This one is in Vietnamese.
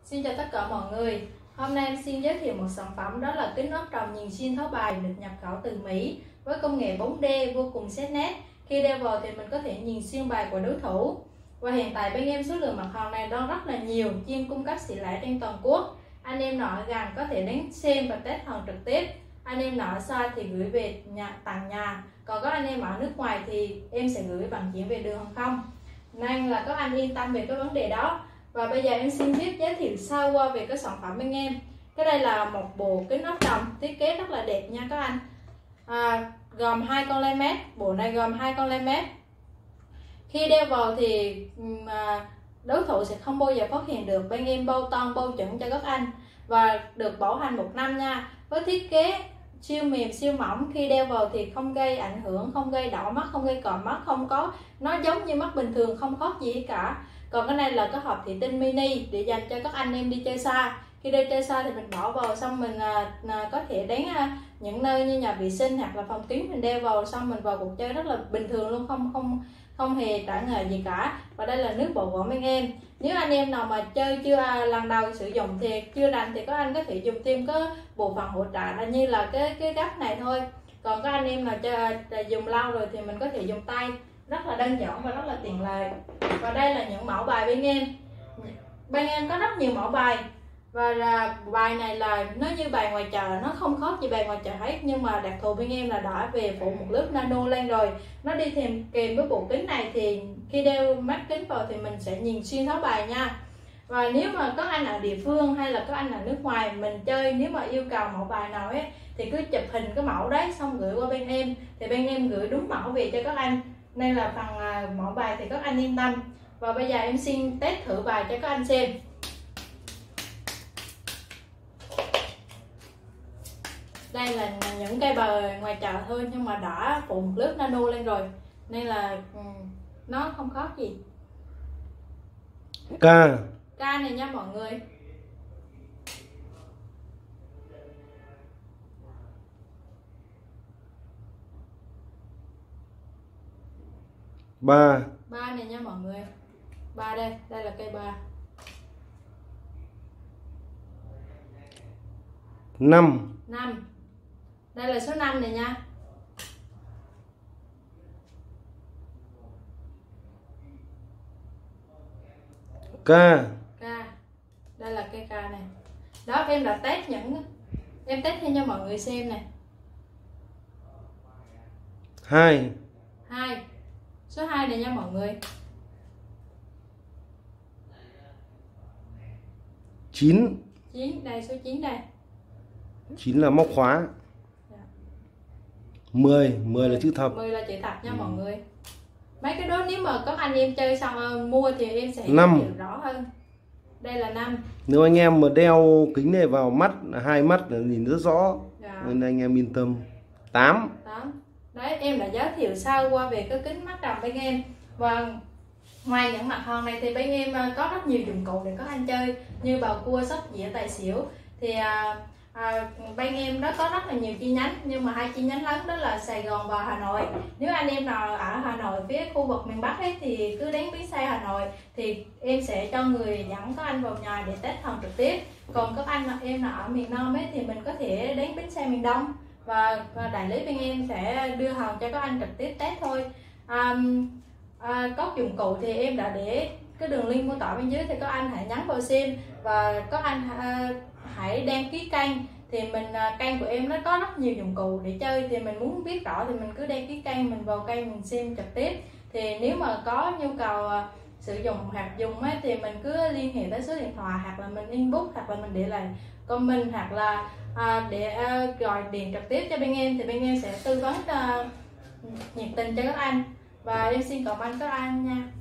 Xin chào tất cả mọi người. Hôm nay em xin giới thiệu một sản phẩm, đó là kính ốp tròng nhìn xuyên thấu bài được nhập khẩu từ Mỹ với công nghệ 4D vô cùng sắc nét. Khi đeo vào thì mình có thể nhìn xuyên bài của đối thủ. Và hiện tại bên em số lượng mặt hàng này đang rất là nhiều, chuyên cung cấp xỉ lẻ trên toàn quốc. Anh em nào ở gần có thể đến xem và test hàng trực tiếp. Anh em nào ở xa thì gửi về tặng nhà. Còn có anh em ở nước ngoài thì em sẽ gửi vận chuyển về đường hàng không. Nên là các anh yên tâm về cái vấn đề đó. Và bây giờ em xin giới thiệu sơ qua về cái sản phẩm bên em. Cái đây là một bộ kính ốp tròng thiết kế rất là đẹp nha các anh. Gồm 2 con lens. Bộ này gồm 2 con lens. Khi đeo vào thì đối thủ sẽ không bao giờ phát hiện được. Bên em bao toan bao chuẩn cho các anh và được bảo hành 1 năm nha. Với thiết kế siêu mềm siêu mỏng, khi đeo vào thì không gây ảnh hưởng, không gây đỏ mắt, không gây còm mắt, không có, nó giống như mắt bình thường, không khác gì cả. Còn cái này là cái hộp thủy tinh mini để dành cho các anh em đi chơi xa. Khi đi chơi xa thì mình bỏ vào, xong mình có thể đến những nơi như nhà vệ sinh hoặc là phòng kín, mình đeo vào xong mình vào cuộc chơi rất là bình thường luôn, không hề trở ngại gì cả. Và đây là nước bảo quản bên em. Nếu anh em nào mà chơi chưa lần đầu sử dụng thì chưa rành thì các anh có thể dùng thêm cái bộ phận hỗ trợ như là cái gấp này thôi. Còn các anh em nào dùng lâu rồi thì mình có thể dùng tay, rất là đơn giản và rất là tiện lợi. Và đây là những mẫu bài bên em. Bên em có rất nhiều mẫu bài. Và bài này là nó như bài ngoài chợ, nó không khác gì bài ngoài chợ hết, nhưng mà đặc thù bên em là đã về phủ một lớp nano lên rồi. Nó đi kèm với bộ kính này thì khi đeo mắt kính vào thì mình sẽ nhìn xuyên thấu bài nha. Và nếu mà có anh ở địa phương hay là có anh ở nước ngoài mình chơi, nếu mà yêu cầu mẫu bài nào ấy thì cứ chụp hình cái mẫu đấy xong gửi qua bên em, thì bên em gửi đúng mẫu về cho các anh. Nên là phần mẫu bài thì các anh yên tâm. Và bây giờ em xin test thử bài cho các anh xem. Đây là những cây bài ngoài chợ thôi, nhưng mà đã phủ một lớp nano lên rồi, nên là nó không khó gì. K này nha mọi người. Ba này nha mọi người. Đây là cây 3. 5. Đây là số 5 này nha. K. Đây là cây K này. Đó, em đã test em test thêm cho mọi người xem này. 2. Số 2 này nha mọi người. 9. Đây, số 9 đây. 9 là móc khóa. 10 là chữ thập. 10 là chữ thập nha mọi người. Mấy cái đó nếu mà các anh em chơi xong mua thì em sẽ giới thiệu rõ hơn. Đây là 5. Nếu anh em mà đeo kính này vào mắt, hai mắt là nhìn rất rõ. Nên anh em yên tâm. 8. Đấy, em đã giới thiệu sơ qua về cái kính mắt tròng bên em. Và ngoài những mặt hàng này thì bên em có rất nhiều dụng cụ để các anh chơi, như bầu cua, sóc dĩa, tài xỉu. Thì bên em nó có rất là nhiều chi nhánh, nhưng mà 2 chi nhánh lớn đó là Sài Gòn và Hà Nội. Nếu anh em nào ở Hà Nội, phía khu vực miền Bắc ấy, thì cứ đến bến xe Hà Nội thì em sẽ cho người dẫn các anh vào nhà để test hàng trực tiếp. Còn các anh em nào ở miền Nam ấy thì mình có thể đến bến xe miền Đông và đại lý bên em sẽ đưa hàng cho các anh trực tiếp test thôi. Các dụng cụ thì em đã để cái đường link mô tả bên dưới, thì các anh hãy nhấn vào xem và các anh hãy đăng ký kênh. Thì kênh của em nó có rất nhiều dụng cụ để chơi, thì mình muốn biết rõ thì mình cứ đăng ký kênh, mình vào kênh mình xem trực tiếp. Thì nếu mà có nhu cầu sử dụng hoặc dùng ấy, thì mình cứ liên hệ tới số điện thoại, hoặc là mình inbox, hoặc là mình để lại comment, hoặc là để gọi điện trực tiếp cho bên em, thì bên em sẽ tư vấn nhiệt tình cho các anh. Và em xin cảm ơn các anh nha.